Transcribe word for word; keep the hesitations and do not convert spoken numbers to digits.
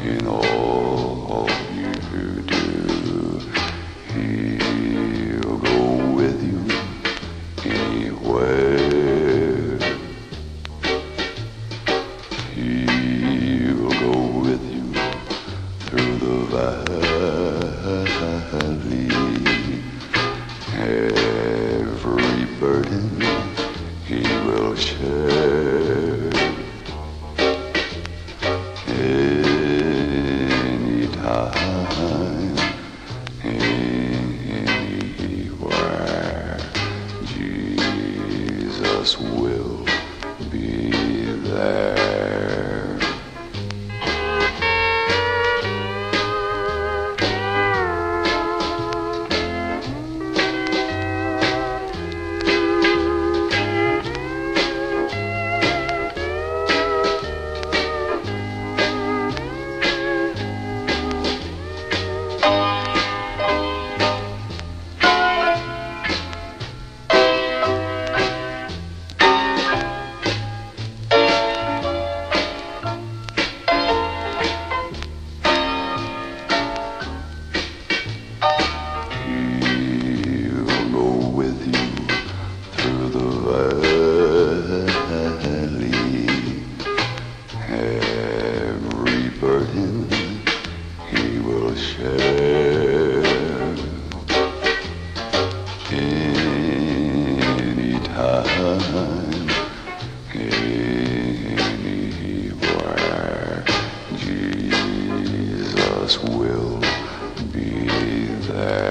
in all you do. He'll go with you anywhere. He'll go with you through the valley. Every burden he will share. Anytime, anywhere, Jesus will be there. Every burden he will share. Anytime, anywhere, Jesus will be there.